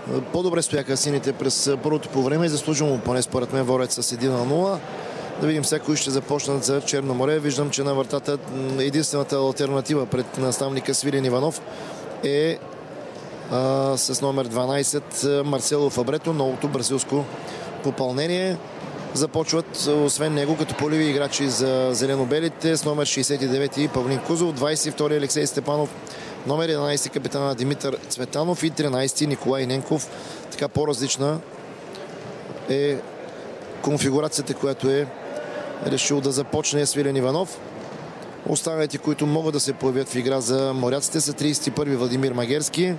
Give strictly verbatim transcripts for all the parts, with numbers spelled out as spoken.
По-добре стояха сините през първото по време и заслужено поне според мен водят с един на нула. Да видим сега кои ще започнат за Черно море. Виждам, че на вратата единствената алтернатива пред наставника Свилен Иванов е а, с номер дванайсет Марсело Фабрето, новото бразилско попълнение. Започват освен него като поливи играчи за зелено-белите с номер шейсет и девети Павлин Кузов, двайсет и втори Алексей Степанов, номер единайсети капитана Димитър Цветанов и тринайсети Николай Ненков. Така по-различна е конфигурацията, която е решил да започне Свилен Иванов. Останалите, които могат да се появят в игра за моряците, са трийсет и първи Владимир Магерски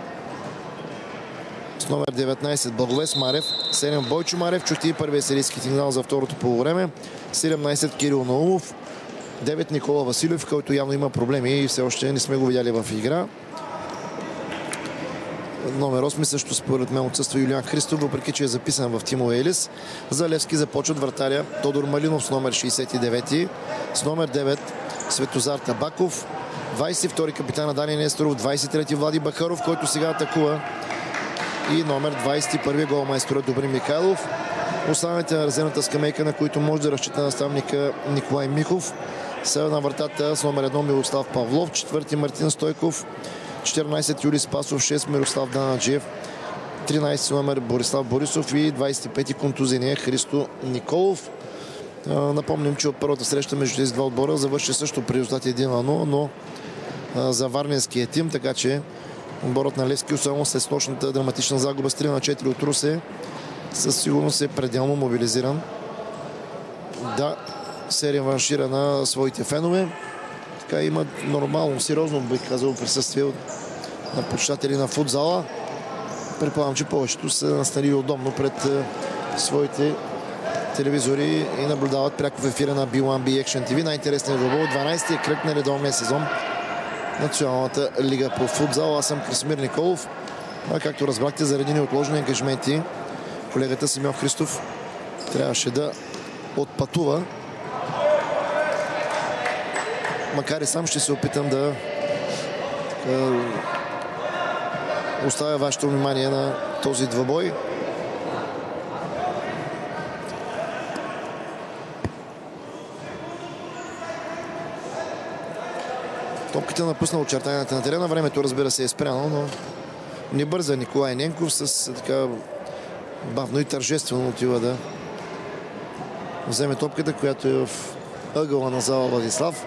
с номер деветнайсет Благовест Марев, седем Бойчо Марев, чухте и първия серийски сигнал за второто полувреме, седемнайсет Кирил Наумов, девет Никола Василев, който явно има проблеми и все още не сме го видяли в игра. Номер осем също според мен отсъства Юлиан Христов, въпреки че е записан в Тимо Елис. За Левски започват вратаря Тодор Малинов с номер шейсет и девети, с номер девет Светозар Табаков, двайсет и втори капитана Дани Несторов, двайсет и трети Влади Бахаров, който сега атакува, и номер двайсет и първи голмайсторът Добрин Михайлов. Останалите на резервната скамейка, на които може да разчита наставника Николай Михов, са на вратата с номер едно Мирослав Павлов, четвърти Мартин Стойков, четиринайсет Юли Спасов, шест Мирослав Данаджиев, тринайсети номер Борислав Борисов и двайсет и пети контузения Христо Николов. Напомним, че от първата среща между тези два отбора завърши също при резултати един на нула, но за варненския тим, така че отборът на Левски, особено след снощната драматична загуба с три на четири от Русе, със сигурност е пределно мобилизиран да се реваншира на своите фенове. Така има нормално, сериозно, бих казал, присъствие на почитатели на футзала. Предполагам, че повечето са настанили удобно пред своите телевизори и наблюдават пряко в ефира на би уан би Action ти ви. Най-интересният двубой, дванайсети кръг на редовния сезон Националната лига по футзал. Аз съм Красимир Николов. А както разбрахте, заради неотложни ангажименти, колегата Симеон Христов трябваше да отпътува. Макар и сам ще се опитам да така, оставя вашето внимание на този двубой. Топката напусна очертанията на терена. Времето, разбира се, е спряно, но не бърза Николай Ненков с така бавно и тържествено отива да вземе топката, която е в ъгъла на зала Владислав.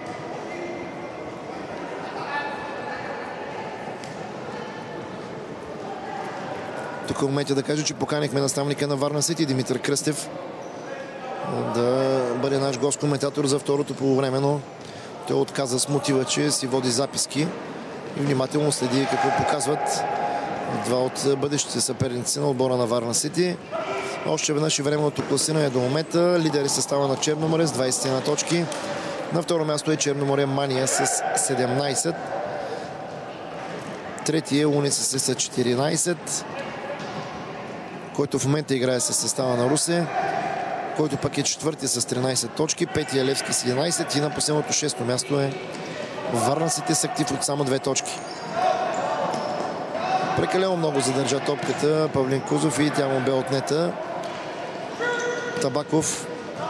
Тук в момента да кажа, че поканихме наставника на Варна Сити Димитър Кръстев да бъде наш гост-коментатор за второто полувреме, но той отказа с мотива, че си води записки и внимателно следи какво показват два от бъдещите съперници на отбора на Варна Сити. Още веднъж и временното класиране до момента. Лидери състава на Черно море с двайсет на точки. На второ място е Черно море Мания с седемнайсет. Трети е Уница с четиринайсет, който в момента играе със състава на Русе, който пък е четвърти с тринайсет точки. Пети е Левски с единайсет и на последното шесто място е Варна Сити с актив от само две точки. Прекалено много задържа топката Павлин Кузов и тя му бе отнета. Табаков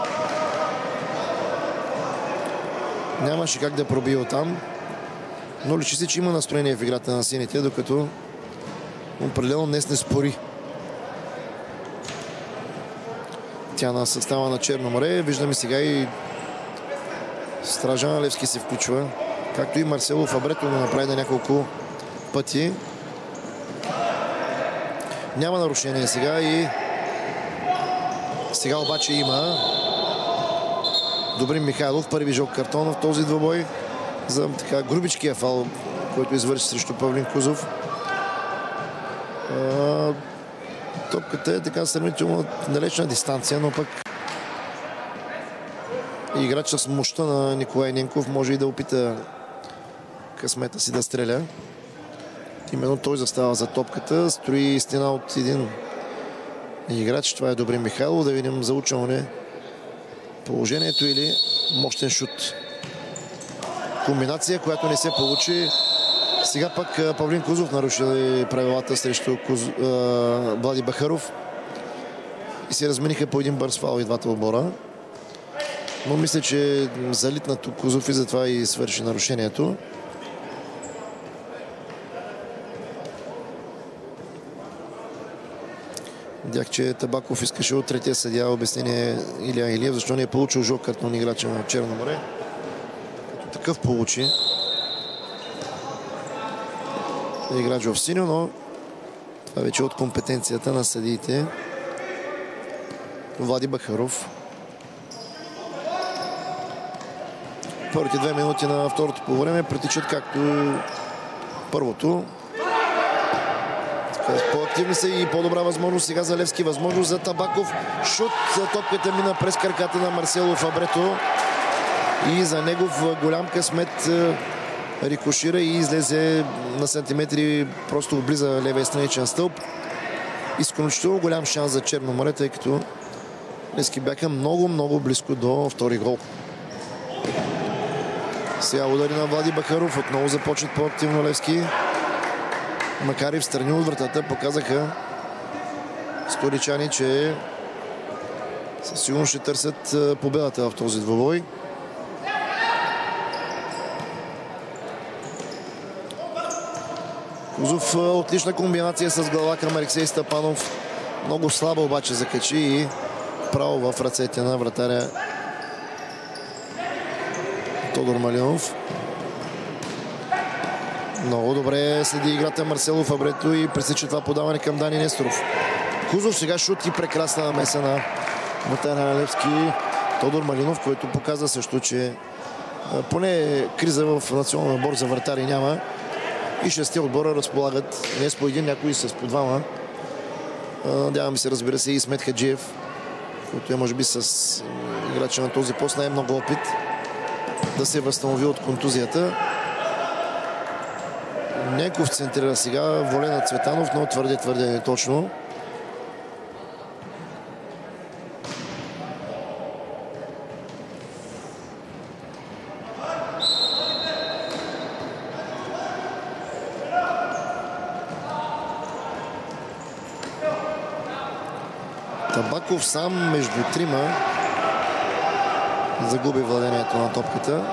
нямаше как да пробие оттам, но личи си, че има настроение в играта на сините, докато определено днес не спори. Тя на състава на Черно море. Виждаме сега и Стражан Левски се включва, както и Марсело Фабрето го направи на няколко пъти. Няма нарушение сега и сега обаче има Добрин Михайлов, първи жълт картон в този двубой за така грубичкия фал, който извърши срещу Павлин Кузов. А, топката е така сравнително далечна дистанция, но пък играч с мощта на Николай Ненков може и да опита късмета си да стреля. Именно той застава за топката, строи стена от един играч. Това е Добрин Михайлов. Да видим заучено ли положението или мощен шут. Комбинация, която не се получи. Сега пък Павлин Кузов наруши правилата срещу Куз... Влади Бахаров и се размениха по един бърз фаул и двата отбора. Но мисля, че залитна тук Кузов и затова и свърши нарушението. Видях, че Табаков искаше от третия съдия обяснение Илия Илиев, защо не е получил жълт картон играча на Черно море. Като такъв получи играч в синьо, но това вече от компетенцията на съдиите. Влади Бахаров. Първите две минути на второто по време протичат както първото. По-активни са и по-добра възможност сега за Левски. Възможност за Табаков. Шут за топката мина през краката на Марсело Фабрето. И за негов голям късмет рикошира и излезе на сантиметри, просто облиза левия страничен стълб. Изключително голям шанс за Черно море, тъй като Левски бяха много-много близко до втори гол. Сега удари на Влади Бахаров. Отново започват по-активно Левски. Макар и в страни от вратата, показаха столичани, че със сигурност ще търсят победата в този двубой. Кузов отлична комбинация с глава към Алексей Стапанов. Много слабо обаче закачи и право в ръцете на вратаря Тодор Малинов. Много добре следи играта Марсело Фабрето и пресича това подаване към Дани Несторов. Кузов сега шут и прекрасна намеса на вратаря на Левски Тодор Малинов, който показва също, че поне криза в националния отбор за вратари няма. И шесте отбора разполагат не с по един, някои с по двама. Надяваме се, разбира се, и Смет Хаджиев, който е може би с играча на този пост най-много опит да се възстанови от контузията. Ненков центрира сега, воле на Цветанов, но твърде, твърде неточно. Табаков сам между трима загуби владението на топката.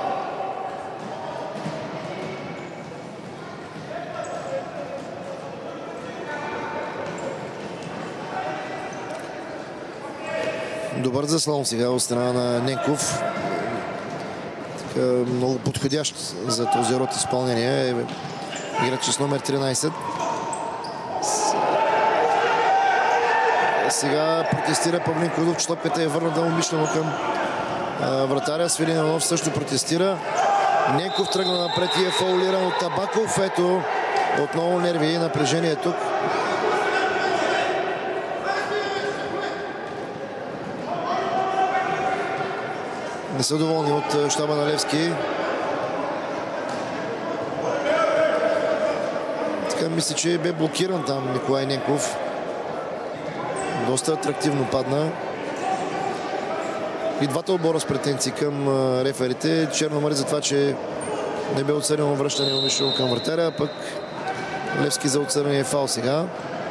Добър заслон сега от страна на Ненков. Така, много подходящ за този род изпълнение. Играч с номер тринайсет. Сега протестира Павлин Кузов, че топката е върната умишлено към а, вратаря. Свиленов също протестира. Ненков тръгна напред и е фаулиран от Табаков. Ето, отново нерви и напрежение тук. Не са доволни от щаба на Левски. Така мисля, че бе блокиран там Николай Ненков. Доста атрактивно падна. И двата отбора с претенции към реферите. Черно море за това, че не бе отсъдено връщане умишлено към вратаря, пък Левски за отсъдение фал сега.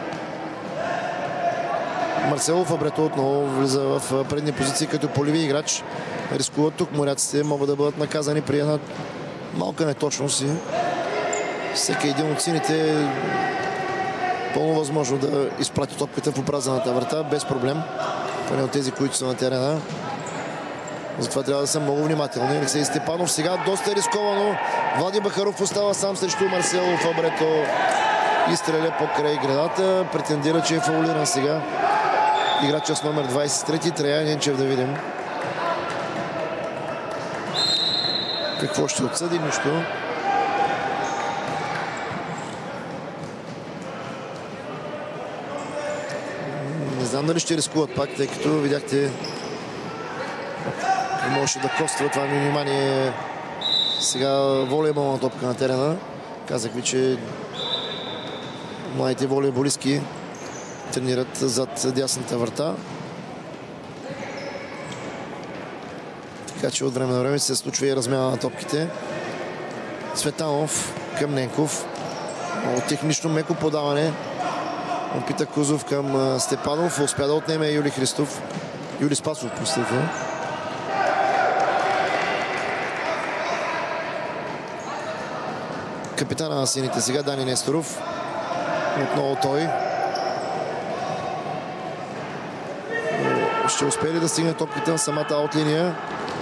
Марсело Фабрето отново влиза в предни позиции като полеви играч. Рискуват тук. Моряците могат да бъдат наказани при една малка неточност и всеки един от сините е пълно възможно да изпрати топката в опразената врата без проблем. Поне от тези, които са на терена. Затова трябва да са много внимателни. Алексей Степанов сега доста рисковано. Влади Бахаров остава сам срещу Марсело Фабрето и стреля покрай градата. Претендира, че е фаулиран сега играча с номер двайсет и трети. Трябва Ненчев да видим какво ще отсъди. Нищо. Не знам дали ще рискуват пак, тъй като видяхте можеше да коства това ми внимание. Сега волейболна топка на терена. Казах ви, че младите волейболистки тренират зад дясната врата. Така че от време на време се случва и размяна на топките. Цветанов към Ненков. Много технично меко подаване. Опита Кузов към Степанов. Успя да отнеме Юли Христов. Юли Спасов, простите. Капитана на сините сега Дани Несторов. Отново той. Ще успее ли да стигне топката на самата аутлиния?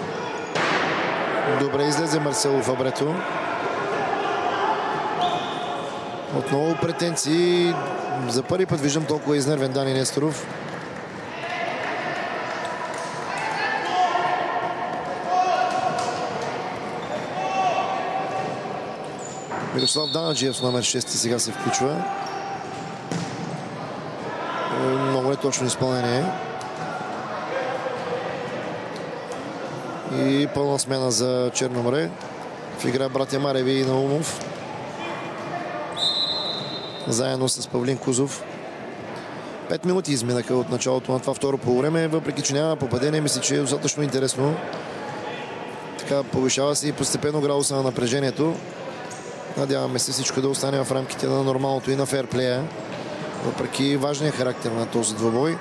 Добре излезе Марсело Фабрето. Отново претенции. За първи път виждам толкова изнервен Дани Несторов. Мирослав Данаджиев с номер шест сега се включва. Много неточно изпълнение. И пълна смяна за Черно море. В игра братя Мареви и Наумов. Заедно с Павлин Кузов. Пет минути изминаха от началото на това второ полувреме. Въпреки че няма попадение, мисля, че е достатъчно интересно. Така повишава се и постепенно градуса на напрежението. Надяваме се всичко да остане в рамките на нормалното и на ферплея. Въпреки важния характер на този двобой.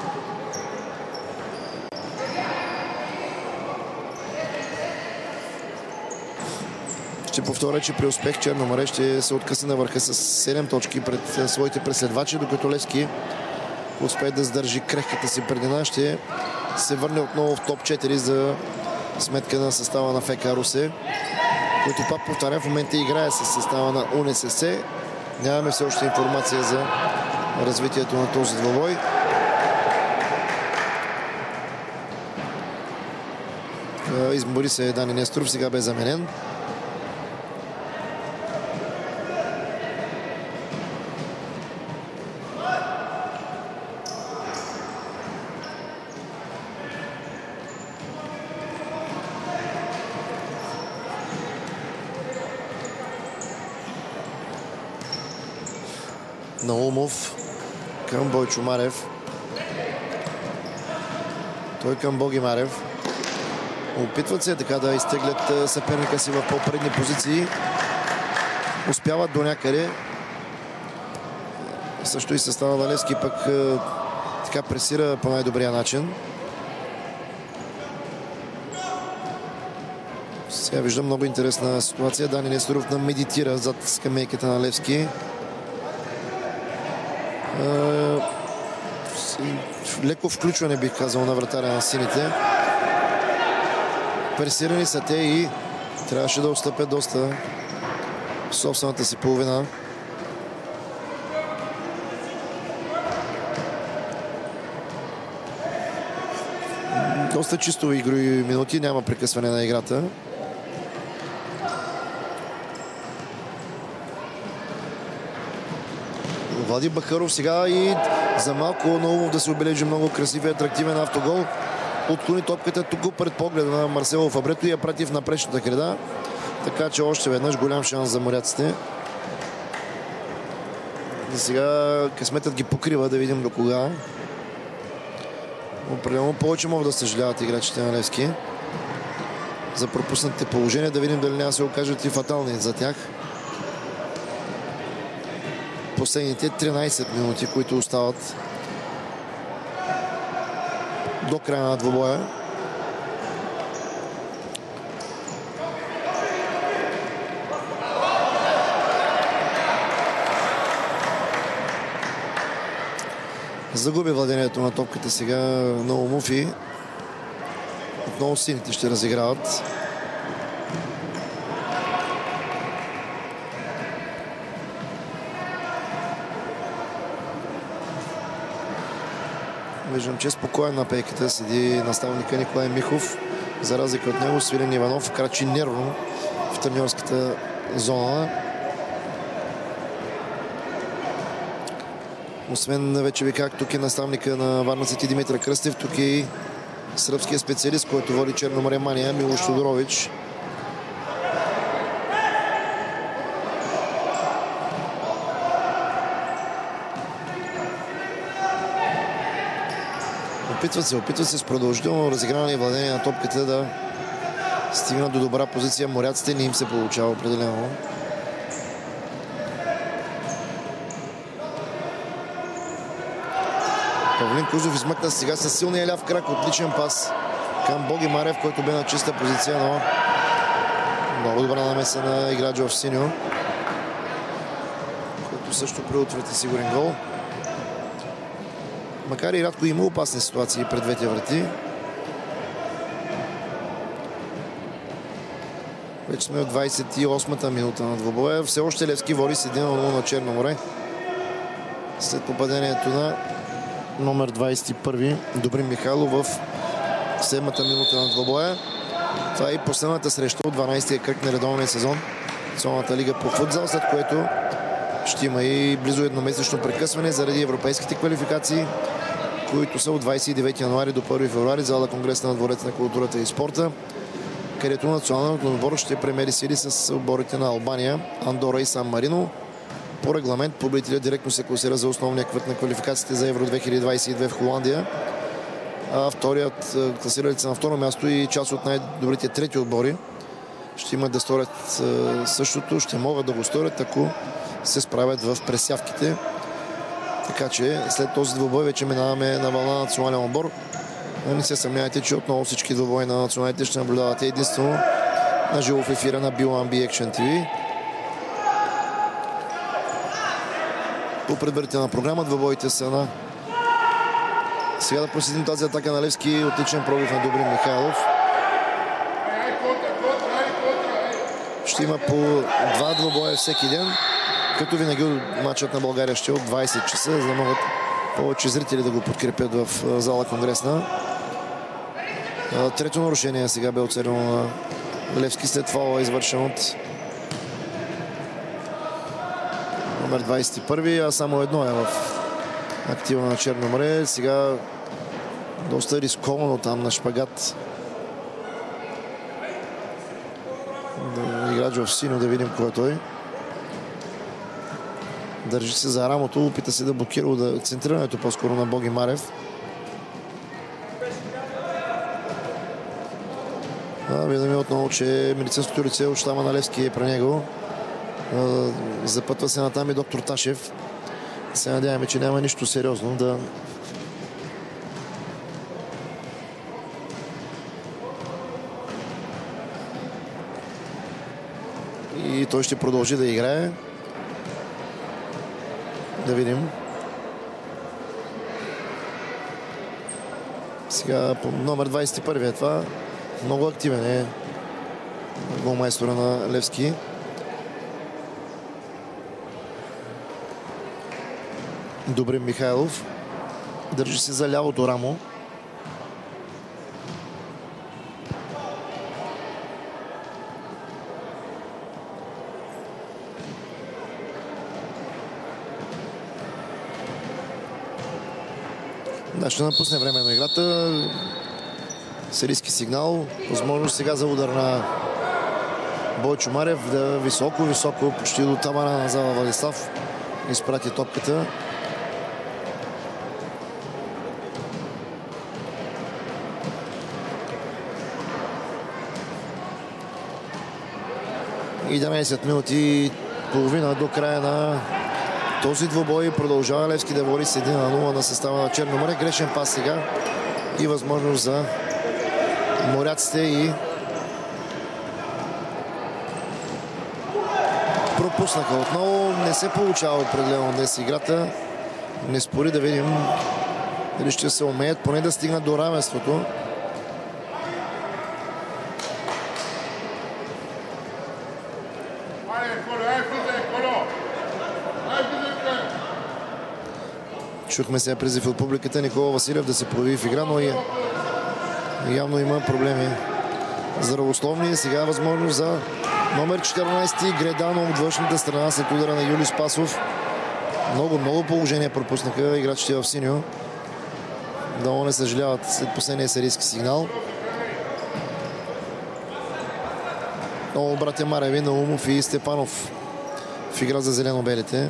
Ще повторя, че при успех Черно море ще се откъсне на върха с седем точки пред своите преследвачи, докато Левски успее да сдържи крехката си предина. Ще се върне отново в топ четири за сметка на състава на ФК Русе, който, пак повтарям, в момента играе с състава на УНСС. Нямаме все още информация за развитието на този двобой. Избори се Дани Несторов, сега бе заменен. Наумов към Бойчо Марев. Той към Боги Марев. Опитват се така да изтеглят съперника си в по-предни позиции. Успяват до някъде. Също и състава на Левски пък така пресира по най-добрия начин. Сега виждам много интересна ситуация. Дани Несторов на медитира зад скамейката на Левски. Леко включване, бих казал, на вратаря на сините. Пресирани са те и трябваше да отстъпят доста в собствената си половина. Доста чисто игрови минути, няма прекъсване на играта. Влади Бахаров сега и за малко Наумов да се обележи много красив и атрактивен автогол. Отклони топката тук пред погледа на Марсело Фабрето и я прати в напречната града. Така че още веднъж голям шанс за моряците. И сега късметът ги покрива, да видим до кога. Определено повече могат да съжаляват играчите на Левски за пропуснатите положения. Да видим дали няма се окажат и фатални за тях. Последните тринайсет минути, които остават до края на двобоя. Загуби владението на топката сега Наумов и отново сините ще разиграват. Виждам, че спокоен на пейката седи наставника Николай Михов. За разлика от него, Свилен Иванов крачи нервно в треньорската зона. Освен, вече ви как, тук е наставника на варнаците Димитър Кръстев, тук е и сръбския специалист, който води Черно море Мания, Милош Тодорович. Опитват се, опитват се с продължително разиграване и владение на топката да стигнат до добра позиция. Моряците не им се получава определено. Павлин Кузов измъкна сега с силния ляв крак. Отличен пас към Боги Марев, който бе на чиста позиция, но много добра намеса на играча в синьо, който също преотврати сигурен гол. Макар и рядко има опасни ситуации пред двете врати. Вече сме в двадесет и осмата минута на двобоя. Все още Левски води с едно на нула на Черно море. След попадението на номер двадесет и първи Добрин Михайлов в седмата минута на двобоя. Това е и последната среща от дванадесетия кръг на редовния сезон в Националната лига по футзал, след което ще има и близо едномесечно прекъсване заради европейските квалификации, които са от двадесет и девети януари до първи февруари в зала Конгрес на Дворец на културата и спорта, където националният отбор ще премери сили с отборите на Албания, Андора и Сан Марино. По регламент победителят директно се класира за основния кръг на квалификациите за Евро две хиляди двадесет и две в Холандия. А вторият класиралите се на второ място и част от най-добрите трети отбори ще имат да сторят същото, ще могат да го сторят, ако се справят в пресявките. Така че след този двубой вече минаваме на вълна на национален отбор. Не се съмнявайте, че отново всички двубои на националите ще наблюдавате единствено на живо в ефира на би о ен би Action ти ви. По предварителна програма двубоите са на... Сега да посетим тази атака на Левски. Отличен пробив на Добрин Михайлов. Ще има по два двубоя всеки ден. Като винаги матчът на България ще е от двадесет часа, за да могат повече зрители да го подкрепят в зала Конгресна. Трето нарушение сега бе оценено на Левски след фаула, извършен от номер двадесет и първи, а само едно е в актива на Черно море. Сега доста рисковано там на шпагат. Да, играч в синьо, да видим кой е той. Държи се за рамото, опита се да блокира да центрирането по-скоро на Боги Марев. Виждаме отново, че медицинското лице от щаба на Левски е при него. Запътва се натам и доктор Ташев. Се надяваме, че няма нищо сериозно да... И той ще продължи да играе. Да видим. Сега по номер двадесет и първи е това. Много активен е голмайстора на Левски. Добрин Михайлов. Държи се за лявото рамо. Да, ще напусне време на играта. Серийски сигнал. Възможност сега за удар на Бойчо Марев. Да, високо, високо, почти до тавана на зала Владислав изпрати топката. единадесет минути и половина до края на този двубой. Продължава Левски да води с едно на нула на състава на Черно море. Грешен пас сега и възможност за моряците и пропуснаха отново. Не се получава определено днес играта. Не спори, да видим дали ще се умеят поне да стигнат до равенството. Чухме сега призив от публиката Никола Василев да се появи в игра, но и явно има проблеми здравословни. Сега възможност за номер четиринадесет Гредано от външната страна след удара на Юли Спасов. Много, много положения пропуснаха играчите в синьо. Много не съжаляват след последния серийски сигнал. Много братя Мареви, Наумов и Степанов в игра за зелено-белите.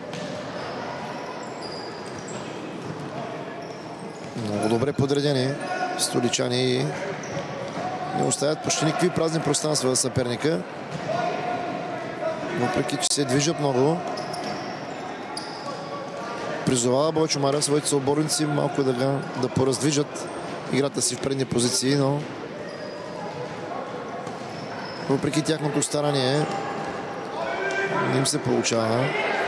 Много добре подредени столичани. Не оставят почти никакви празни пространства за съперника. Въпреки че се движат много. Призовава Бойчо Марев своите съотборници малко да, ga, да пораздвижат играта си в предни позиции, но въпреки тяхното старание не им се получава.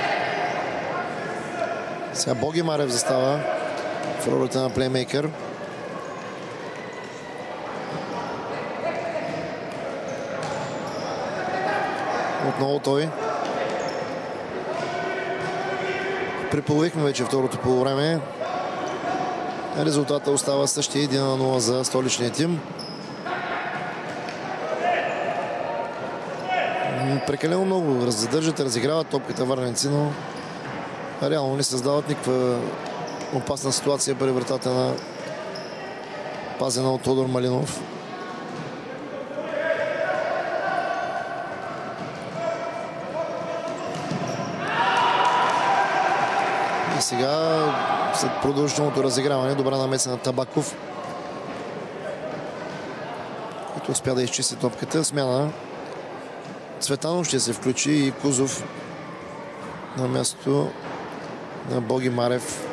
Сега Боги Марев застава в ролята на плеймейкър. Отново той. Преполовихме вече второто полувреме. Резултата остава същия, един на нула за столичния тим. Прекалено много задържат, разиграват топката върненци, но реално не създават никаква опасна ситуация при вратата на пазена от Тодор Малинов. И сега, след продължителното разиграване, добра намеса на Табаков, който успя да изчисти топката. Смяна. Цветанов ще се включи и Кузов на мястото на Боги Марев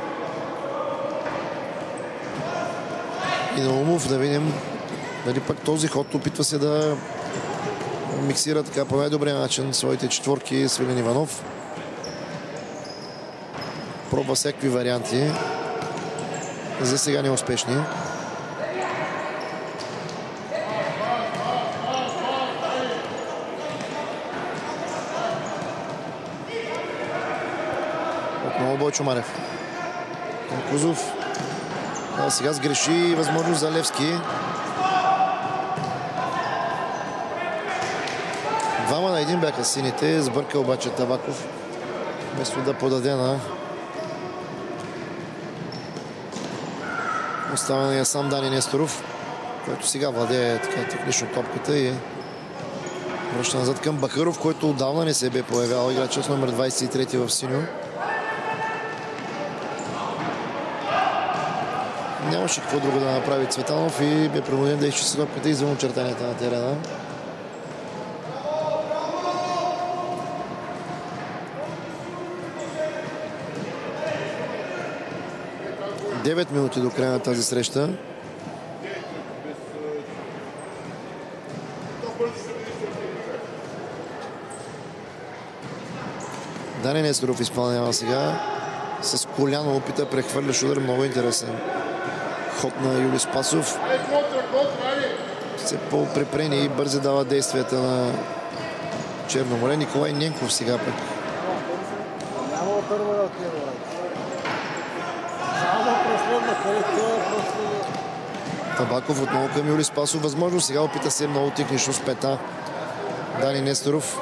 и на Умов. Да видим дали пък този ход опитва се да миксира така по най-добрия начин своите четворки Свилен Иванов. Пробва всякакви варианти. За сега неуспешни. Отново Бойчо Марев. Кузов. А сега сгреши възможност за Левски. Двама на един бяха сините. Сбърка обаче Табаков. Вместо да подаде на оставения сам Дани Несторов, който сега владее така технично топката и връща назад към Бакъров, който отдавна не се бе появял. Играчът с номер двадесет и трети в синьо. Нямаше какво друго да направи Цветанов и бе принуден да изчисти топката извън очертанията на терена. девет минути до края на тази среща. Дани Несторов изпълнява сега. С коляно опита прехвърляш удар. Много интересен ход на Юли Спасов. Все по-препрени и бързи дава действията на Черноморе. Николай Ненков сега пък. Табаков отново към Юли Спасов. Възможно сега опита се много технично с пета Дани Несторов.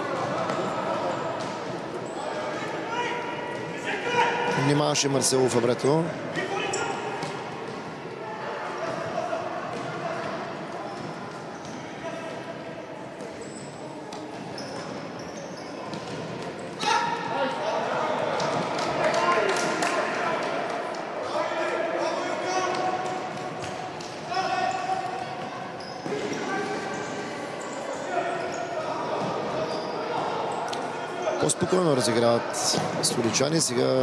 Внимаваше Марсело Фабрето. По-спокойно разиграват столичани. Сега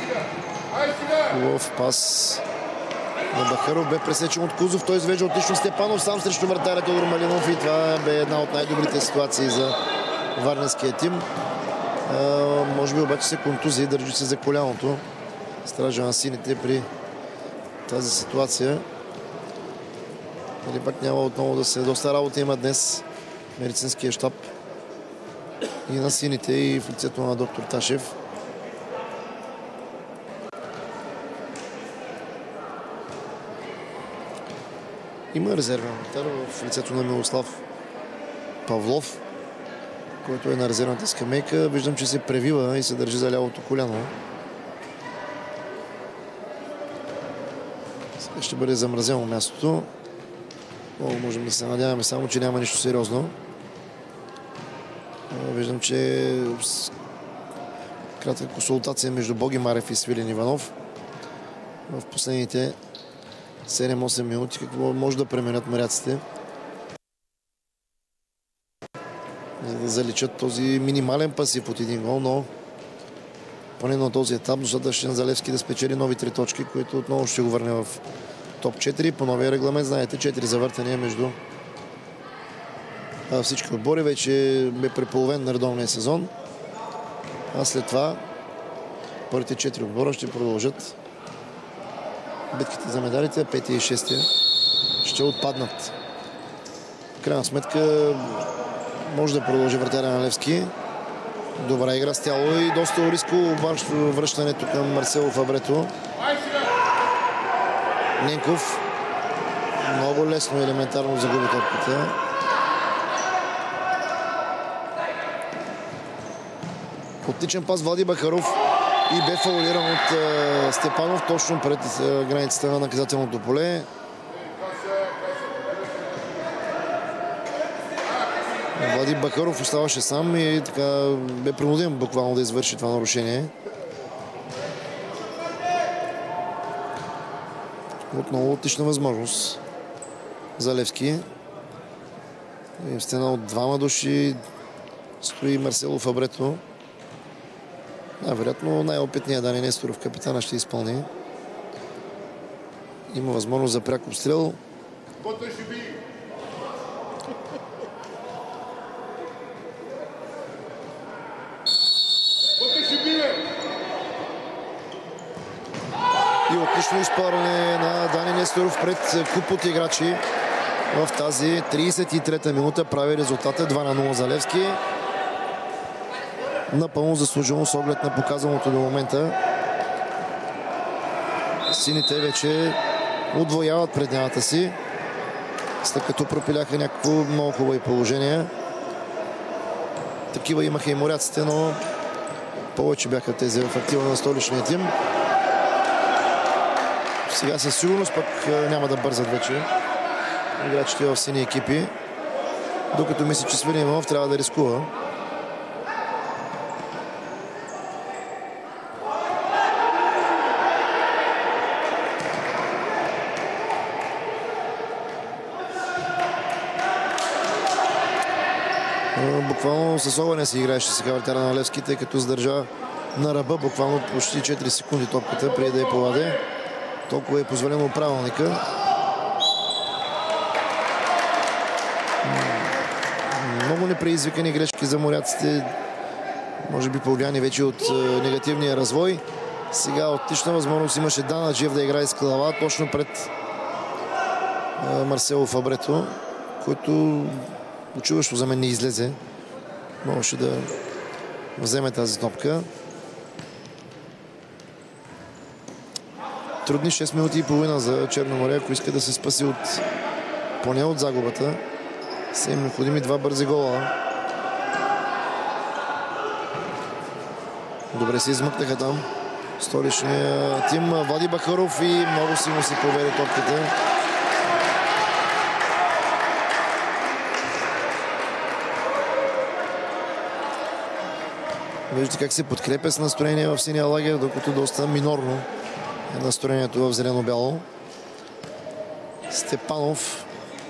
хубав пас на Бахаров. Бе пресечен от Кузов. Той извежда отлично Степанов сам срещу вратаря Тодор Малинов и това бе една от най-добрите ситуации за варненския тим. А, може би обаче се контузи и държи се за коляното. Стража на сините при тази ситуация. Или пак няма отново да се... Доста работа има днес медицинския щаб и на сините, и в лицето на доктор Ташев. Има резервен вратар в лицето на Милослав Павлов, който е на резервната скамейка. Виждам, че се превива и се държи за лявото коляно. Сега ще бъде замразено мястото. Много можем да се надяваме, само че няма нищо сериозно. Виждам, че кратка консултация между Боги Марев и Свилен Иванов в последните седем-осем минути. Какво може да пременят моряците, за да заличат този минимален пасив от един гол, но поне на този етап, достатъчен за Левски да спечели нови три точки, които отново ще го върне в топ четири. По новия регламент, знаете, четири завъртания между всички отбори. Вече бе преполовен на редовния сезон. А след това първите четири отбора ще продължат битките за медалите, петия и шестия ще отпаднат. В крайна сметка може да продължи вратаря на Левски. Добра игра с тяло и доста рисково връщането към Марсело Фабрето. Ненков много лесно и елементарно загуби топката. Отличен пас Влади Бахаров и бе фаулиран от uh, Степанов точно пред uh, границата на наказателното поле. Влади Бахаров оставаше сам и така бе принуден буквално да извърши това нарушение. Отново отлична възможност за Левски. И в стена от двама души стои Марсело Фабрето. Да, вероятно най-опитният Дани Несторов, капитана, ще изпълни. Има възможност за пряк обстрел. И отлично изпълнение на Дани Несторов пред куп от играчи в тази тридесет и трета минута. Прави резултата два на нула за Левски. Напълно заслужено с оглед на показаното до момента. Сините вече удвояват преднявата си, след като пропиляха някакво много хубави положения. Такива имаха и моряците, но повече бяха тези в актива на столичния тим. Сега със сигурност пък няма да бързат вече играчите в сини екипи, докато мисля, че Свилен Иванов трябва да рискува. Буквално с огъня си играеше сега вратаря на Левски, тъй като задържа на ръба буквално почти четири секунди топката преди да я поладе. Толкова е позволено правилника. Много непреизвикани грешки за моряците. Може би повлияни вече от негативния развой. Сега отлична възможност имаше Данаджиев да играе с глава точно пред Марсело Фабрето, който очевидно за мен не излезе. Можеше да вземе тази топка. Трудни шест минути и половина за Черно море, ако иска да се спаси от поне от загубата. Са им необходими два бързи гола. Добре се измъкнаха там столичния тим. Влади Бахаров и много силно си повери топката. Виждате как се подкрепя с настроение в синия лагер, докато доста минорно е настроението в зелено-бяло. Степанов,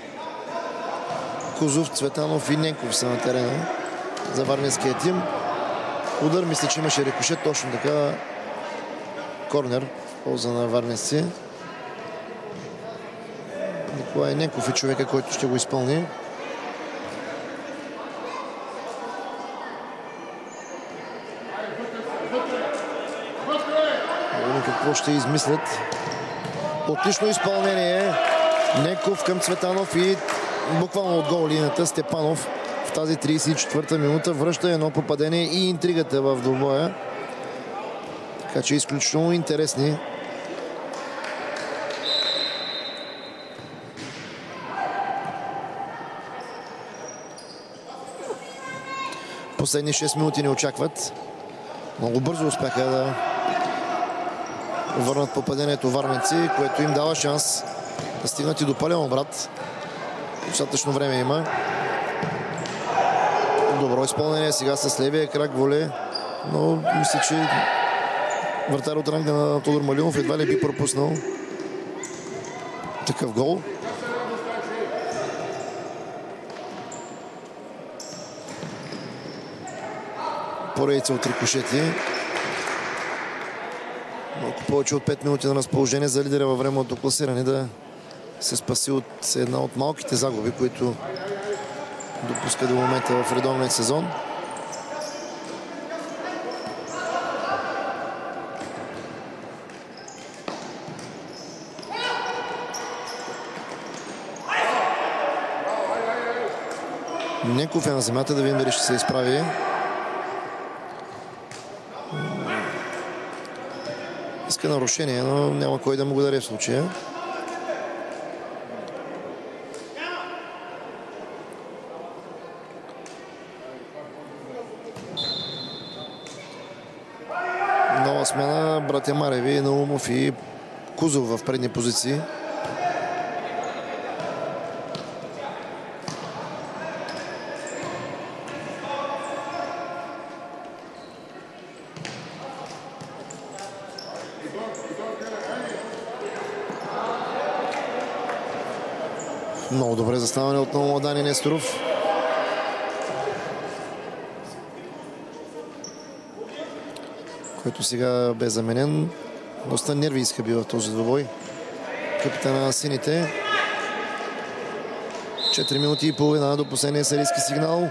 Козов, Цветанов и Ненков са на терена за варненския тим. Удар, мисля, че имаше рикошет, точно така. Корнер в полза на варненци. Николай Ненков е човека, който ще го изпълни. Какво ще измислят. Отлично изпълнение. Ненков към Цветанов и буквално от гол линията Степанов в тази тридесет и четвърта минута връща едно попадение и интригата в двубоя. Така че изключително интересни. Последни шест минути ни очакват. Много бързо успяха да върнат попадението варненци, което им дава шанс да стигнат и до пълен обрат. Достатъчно време има. Добро изпълнение сега с левия крак воле, но мисля, че вратар от ранга на Тодор Малинов едва ли би пропуснал такъв гол. Поредица от рикошети. Малко повече от пет минути на разположение за лидера във временното класиране да се спаси от една от малките загуби, които допуска до момента в редовния сезон. Ненков е на земята, да видим дали ще се изправи. Иска нарушение, но няма кой да му го даде в случая. Нова смяна, братя Мареви, Наумов и Кузов в предни позиции. Много добре заставане отново Дани Несторов. Който сега бе заменен. Доста нерви изхъби в този двобой. Капитана на сините. четири минути и половина до последния серийски сигнал.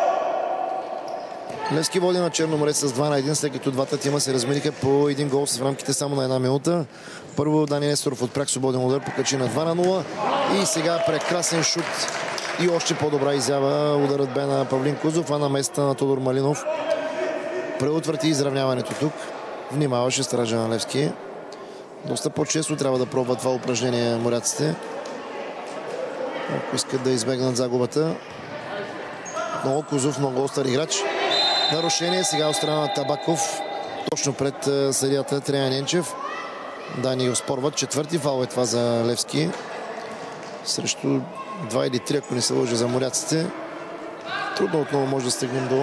Левски води на Черноморец с два на един, след като двата тима се размениха по един гол в рамките само на една минута. Първо Дани Несторов от пряк свободен удар покачи на два на нула. И сега прекрасен шут и още по-добра изява. Ударът бе на Павлин Кузов, а на местата на Тодор Малинов преотврати изравняването тук. Внимаваше стража на Левски. Доста по-често трябва да пробват това упражнение моряците, ако искат да избегнат загубата. Много Кузов, много остър играч. Нарушение сега от страна на Табаков. Точно пред съдията Треян Енчев. Дани го спорват. Четвърти фал е това за Левски. Срещу два или три, ако не се лъжа, за моряците. Трудно отново може да стигнем до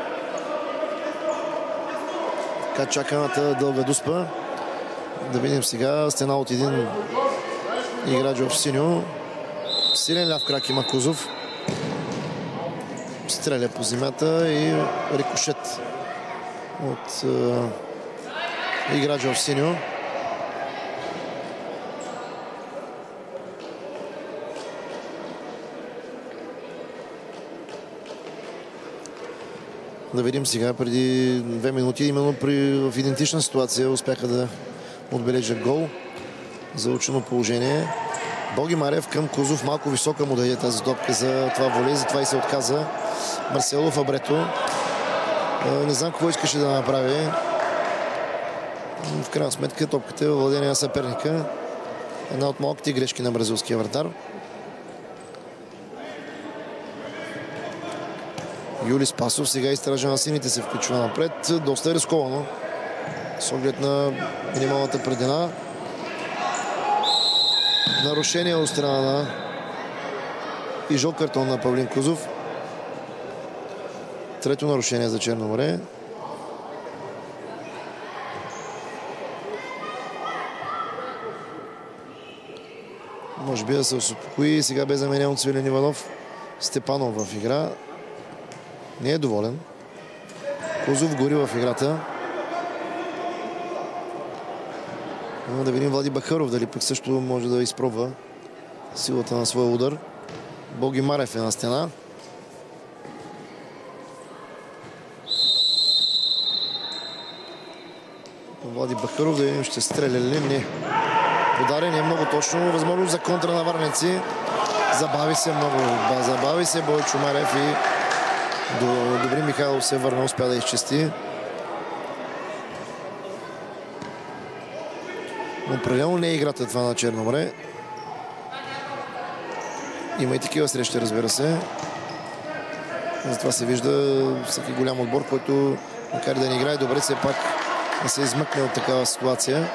така чаканата дълга дуспа. Да видим сега стена от един играч в синьо. Силен ляв крак има Кузов. Стреля по земята и рикошет от е, играч в синьо. Да видим сега, преди две минути, именно при, в идентична ситуация успяха да отбележат гол. Заучено положение. Боги Марев към Кузов. Малко висока му даде тази топка за това волей, затова и се отказа Марсело Фабрето. Не знам какво искаше да направи. В крайна сметка топката е във владение на съперника. Една от малките грешки на бразилския вратар. Юли Спасов сега и стража на сините се включва напред. Доста е рисковано с оглед на минималната предина. Нарушение от страна на и жълт картон на Павлин Кузов. Трето нарушение за Черно море. Може би да се успокои. Сега бе заменен от Свилен Иванов. Степанов в игра. Не е доволен. Кузов гори в играта. Да видим Влади Бахаров дали пък също може да изпробва силата на своя удар. Боги Марев е на стена. Влади Бахаров, да видим ще стреля ли. Не. Подарен е много точно. Възможност за контра на варнеци. Забави се много. Забави се Бойчо Марев и Добри Михайлов се върна, успя да изчисти. Определено не е играта това на Черно море. Има и такива срещи, разбира се. Затова се вижда всеки голям отбор, който макар да не играе добре, все пак да се измъкне от такава ситуация.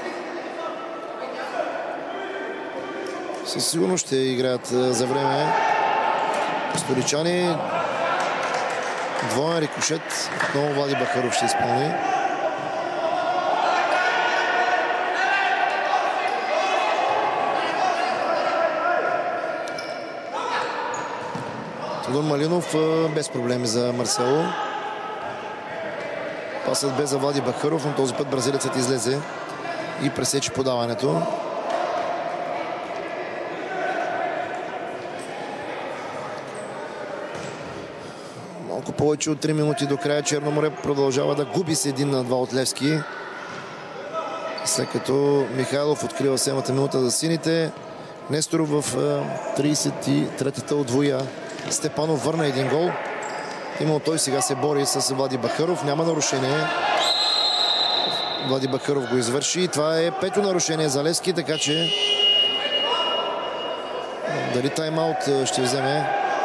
Със сигурност ще играят за време столичани. Двоен рикошет. Отново Влади Бахаров ще изпълни. Тодор Малинов без проблеми за Марсело. Пасът бе за Влади Бахаров, но този път бразилецът излезе и пресече подаването. Малко повече от три минути до края. Черноморе продължава да губи с един на два от Левски. След като Михайлов открива седмата минута за сините. Несторов в тридесет и третата отвоя. Степанов върна един гол. Именно той сега се бори с Влади Бакъров. Няма нарушение. Влади Бакъров го извърши. Това е пето нарушение за Левски, така че дали тайм-аут ще вземе.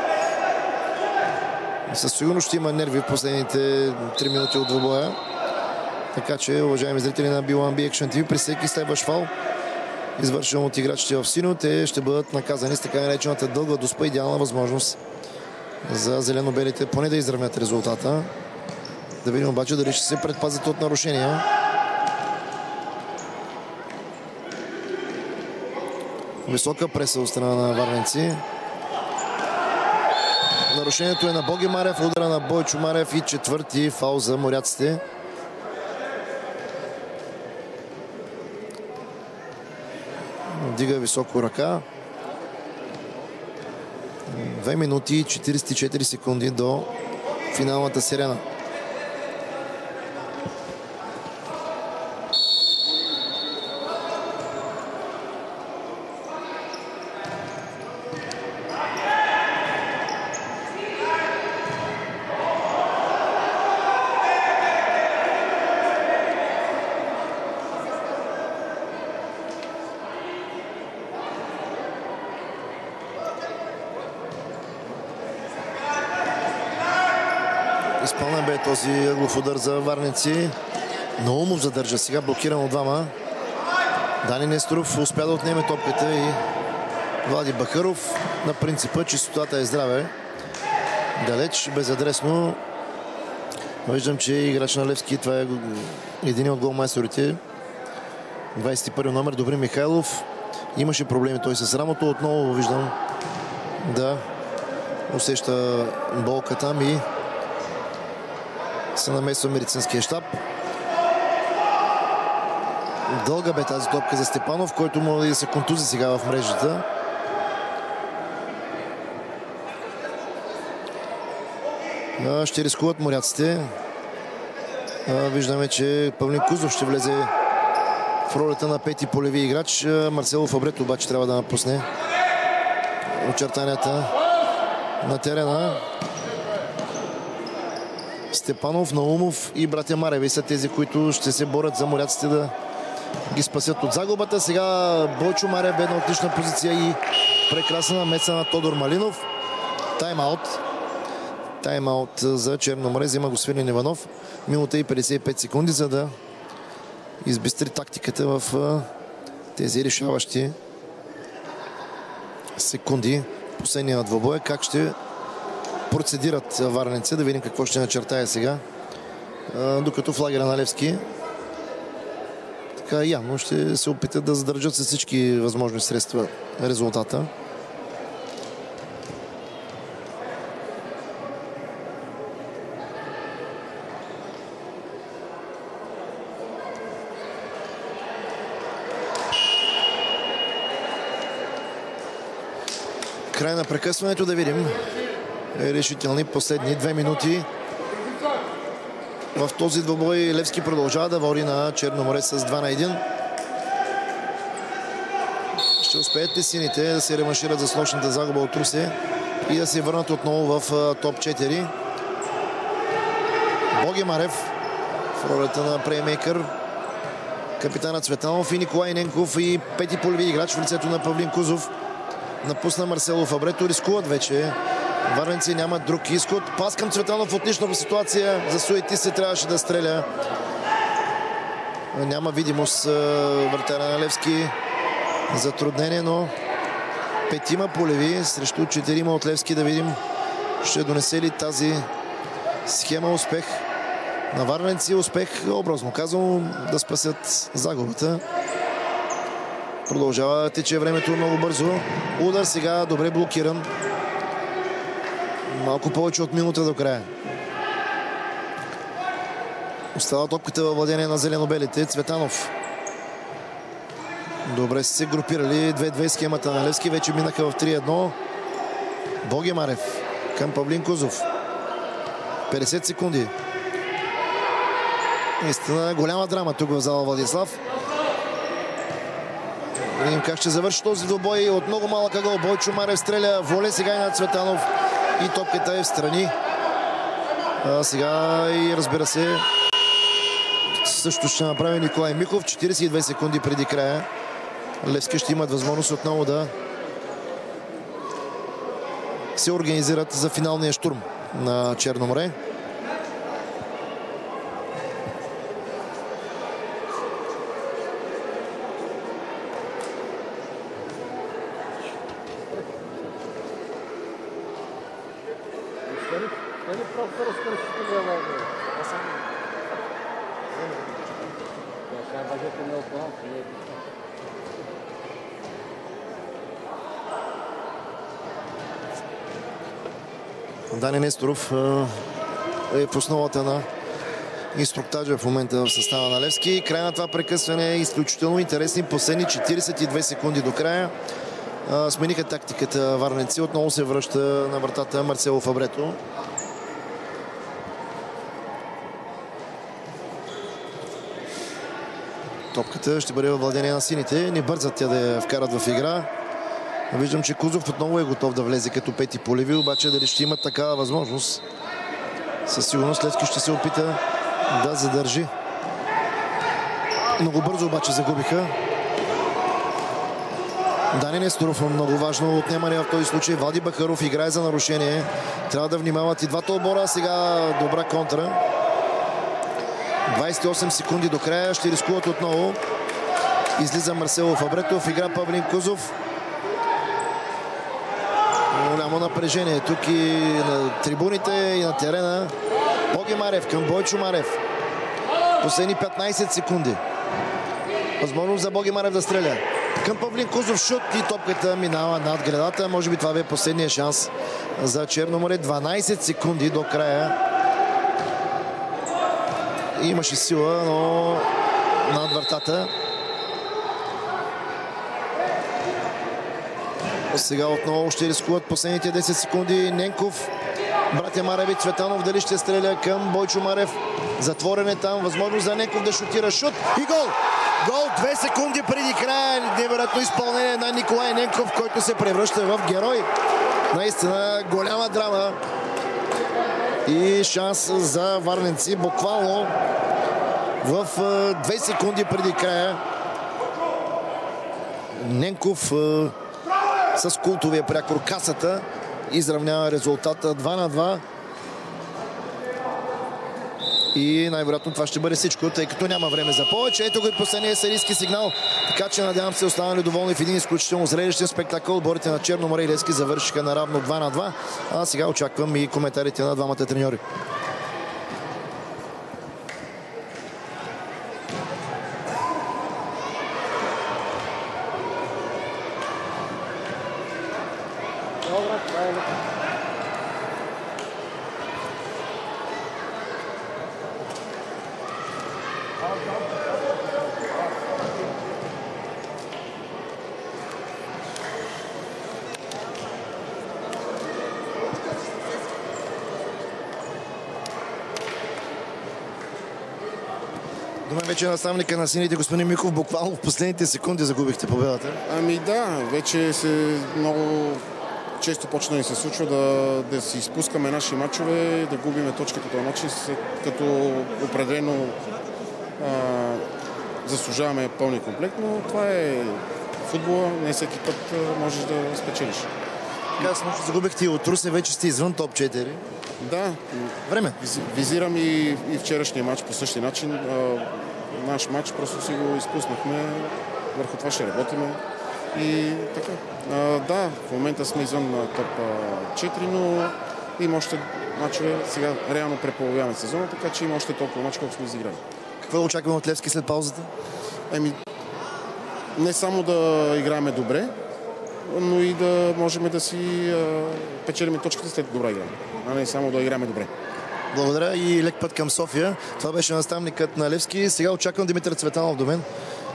Със сигурност ще има нерви в последните три минути от двубоя. Така че, уважаеми зрители на би уан би Action ти ви, при всеки следващ фал, извършен от играчите в сино, те ще бъдат наказани с така наречената дълга доспа. Идеална възможност за зелено-белите поне да изравнят резултата. Да видим обаче дали ще се предпазят от нарушения. Висока преса от страна на варненци. Нарушението е на Боги Марев, удара на Бойчо Марев и четвърти фаул за моряците. Дига високо ръка. две минути и четиридесет и четири секунди до финалната сирена. Изпълнен бе този ъглов удар за варненци. Наумов задържа сега, блокиран от двама. Дани Несторов успя да отнеме топката и Влади Бакъров на принципа чистотата е здраве. Далеч, безадресно. Виждам, че играч на Левски, това е един от голмайсторите. двадесет и първи номер, Добри Михайлов. Имаше проблеми той с рамото. Отново виждам да усеща болка там и се намесва медицинския щаб. Дълга бе тази топка за Степанов, който може да се контузи сега в мрежата. Ще рискуват моряците. Виждаме, че Павлин Кузов ще влезе в ролята на пети полеви играч. Марсело Фабрето обаче трябва да напусне очертанията на терена. Степанов, Наумов и братя Мареви са тези, които ще се борят за моряците да ги спасят от загубата. Сега Бойчо Марев бе на отлична позиция и прекрасна намеса на Тодор Малинов. Тайм-аут. Тайм-аут за Черноморе. Взема го Свилен Иванов. Минута и петдесет и пет секунди, за да избистри тактиката в тези решаващи секунди. Последния двобой. Как ще процедират варненци, да видим какво ще начертае сега. Докато в лагера на Левски така явно ще се опитат да задържат с всички възможни средства резултата. Край на прекъсването, да видим. Решителни последни две минути. В този двобой Левски продължава да води на Черноморе с два на един. Ще успеят ли сините да се реваншират за снощната загуба от Русе и да се върнат отново в топ четири. Боги Марев в ролята на плеймейкър. Капитана Цветанов и Николай Ненков и пети полеви играч в лицето на Павлин Кузов. Напусна Марсело Фабрето. Рискуват вече. Варненци нямат друг изход. Пас към Цветанов, отлична ситуация. Засуети се, трябваше да стреля. Няма видимост вратаря на Левски. Затруднение, но петима полеви срещу четирима от Левски. Да видим ще донесе ли тази схема успех на варненци. Успех, образно казвам, да спасят загубата. Продължава да тече времето много бързо. Удар сега добре блокиран. Малко повече от минута до края. Остава топката във владение на зеленобелите. Цветанов. Добре са се групирали. две-две схемата на Левски. Вече минаха в три едно. Боги Марев към Павлин Кузов. петдесет секунди. Наистина голяма драма тук в зала Владислав. Видим как ще завърши този двубой. От много малък ъгъл Бойчо Марев стреля. Воле сега и над Цветанов. И топката е в страни. А сега и разбира се също ще направи Николай Михов. четиридесет и две секунди преди края. Левски ще имат възможност отново да се организират за финалния щурм на Черно море. Дани Несторов е в основата на инструктажа в момента в състава на Левски. Край на това прекъсване е изключително интересни. Последни четиридесет и две секунди до края. Смениха тактиката варненци. Отново се връща на вратата Марсело Фабрето. Топката ще бъде във владение на сините. Не бързат тя да я вкарат в игра. Виждам, че Кузов отново е готов да влезе като пети поливи, обаче дали ще имат такава възможност. Със сигурност Левски ще се опита да задържи. Много бързо обаче загубиха. Дани Несторов, много важно отнемане в този случай. Влади Бахаров играе за нарушение. Трябва да внимават и двата отбора. Сега добра контра. двадесет и осем секунди до края. Ще рискуват отново. Излиза Марсело Фабретов. Игра Павлин Кузов. Голямо напрежение тук и на трибуните, и на терена. Боги Марев към Бойчо Марев. Последни петнадесет секунди. Възможност за Боги Марев да стреля. Към Павлин Кузов шут и топката минава над гредата. Може би това бе последния шанс за Черно море. дванадесет секунди до края. Имаше сила, но над вратата. Сега отново ще рискуват последните десет секунди. Ненков, братя Марев и Цветанов, дали ще стреля към Бойчо Марев. Затворен е там, възможност за Ненков да шутира. Шут и гол! Гол две секунди преди края. Невероятно изпълнение на Николай Ненков, който се превръща в герой. Наистина голяма драма и шанс за варненци. Буквално в две секунди преди края Ненков с култовия прякор касата изравнява резултата два на два. И най-вероятно това ще бъде всичко, тъй като няма време за повече. Ето го и последния серийски сигнал. Така че надявам се останали доволни в един изключително зрелищен спектакъл. Отборите на Черно море и Левски завършиха наравно два на два. А сега очаквам и коментарите на двамата треньори. До мен вече наставника на сините, господин Михов, буквално в последните секунди загубихте победата. Ами да, вече се много често почна да ни се случва да, да си изпускаме наши матчове, да губиме точки по този начин, като определено а, заслужаваме пълния комплект, но това е футбола, не всеки път а, можеш да спечелиш. Ясно, че загубихте и от Русе, вече сте извън топ четири. Да. Време. Визирам и, и вчерашния матч по същия начин. А, наш матч просто си го изпуснахме. Върху това ще работиме. И така. А, да, в момента сме извън топ четири, но има още матчове. Сега реално преполовяваме сезона, така че има още толкова матч, колко сме изиграли. Какво очакваме от Левски след паузата? Еми, не само да играем добре, но и да можем да си а, печелим точките след добра игра, а не само да играме добре. Благодаря и лек път към София. Това беше наставникът на Левски. Сега очаквам Димитър Цветанов до мен.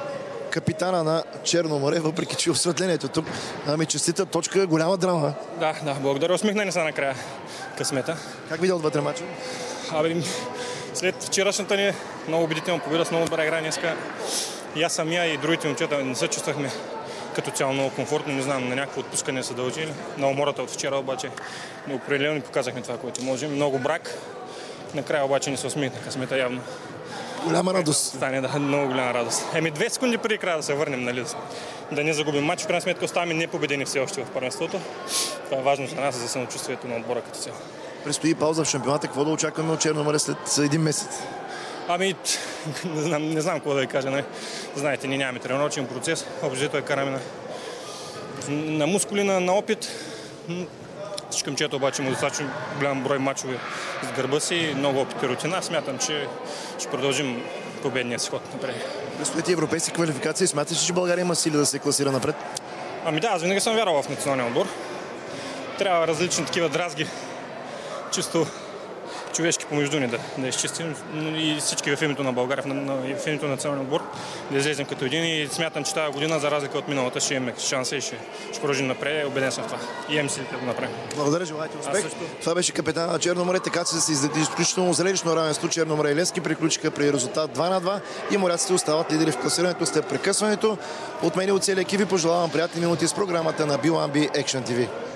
капитана на Черно море, въпреки че осветлението тук. Ами честита точка, голяма драма. Да, да, благодаря. Усмихнали са накрая късмета. Как видя отвътре мача? Абе, след вчерашната ни много убедителна победа с много добра игра днеска, и аз самия и другите момчета не се чувствахме като цяло много комфортно. Не знам, на някакво отпускане са дължили. На умората от вчера обаче определено ни показахме това, което можем. Много брак. Накрая обаче не се усмихна късмета явно. Голяма радост. Стане, да, много голяма радост. Еми, две секунди преди края да се върнем, нали? Да не загубим матч. В крайна сметка оставаме непобедени все още в първенството. Това е важно за нас, за самочувствието на отбора като цяло. Предстои пауза в шампионата. Какво да очакваме от Черно море след един месец? Ами, не знам, не знам какво да ви кажа. Не. Знаете, ние нямаме тренировъчен процес. Общо е караме на, на мускули, на, на опит. Всичкам, чето обаче му достатъчно голям брой мачове с гърба си и много опит и рутина. Смятам, че ще продължим победния си ход напред. Предстоят европейски квалификации. Смяташ ли, че България има сили да се класира напред? Ами да, аз винаги съм вярвал в националния отбор. Трябва различни такива дразги, чисто човешки помежду ни да, да изчистим, и всички в името на България, в името на националния отбор, да излезем като един, и смятам, че тази година, за разлика от миналата, ще имаме шанса и ще, ще продължим напред. Убеден съм в това. И имам силите да го направим. Благодаря, желайте успех. Това беше капитана на Черно море, така че се издаде изключително зрелищно равенство. Черно море и Левски приключиха при резултат два на два и моряците остават лидери в класирането след прекъсването. От мен и от целия екип ви пожелавам приятни минути с програмата на Би уан Би Action ти ви.